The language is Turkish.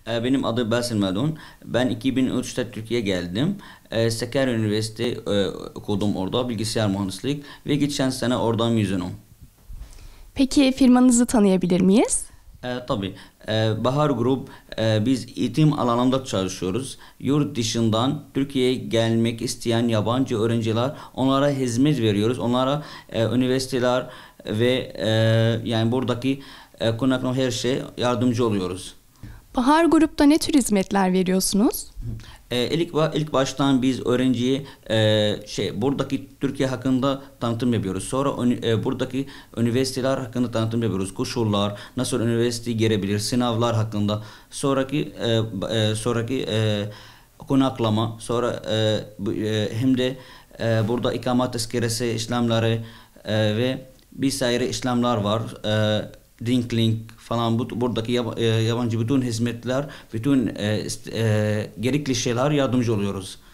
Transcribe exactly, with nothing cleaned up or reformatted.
E, Benim adım Basim Melun. Ben iki bin üçte Türkiye'ye geldim. E, Sakarya Üniversite e, okudum orada bilgisayar mühendislik ve geçen sene oradan mezunum. Peki firmanızı tanıyabilir miyiz? E, tabii. E, Bahar Grup, e, biz eğitim alanında çalışıyoruz. Yurt dışından Türkiye'ye gelmek isteyen yabancı öğrenciler, onlara hizmet veriyoruz. Onlara e, üniversiteler ve e, yani buradaki e, konaklama her şey yardımcı oluyoruz. Bahar Grup'ta ne tür hizmetler veriyorsunuz? E, ilk ba- ilk baştan biz öğrenciye e, şey buradaki Türkiye hakkında tanıtım yapıyoruz. Sonra ünü- e, buradaki üniversiteler hakkında tanıtım yapıyoruz. Koşullar, nasıl üniversiteye girebilir, sınavlar hakkında. Sonraki e, ba- e, sonraki e, konaklama, sonra e, bu- e, hem de e, burada ikamet tezkeresi işlemleri e, ve bir sayı işlemler var. E, Dinklink falan bu, buradaki yab- e, yabancı bütün hizmetler, bütün e, ist- e, gerekli şeyler yardımcı oluyoruz.